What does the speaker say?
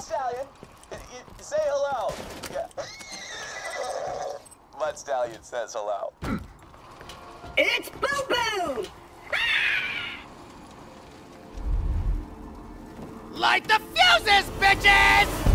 Mud Stallion, say hello. Yeah. Mud Stallion says hello. It's Boo Boo! Light the fuses, bitches!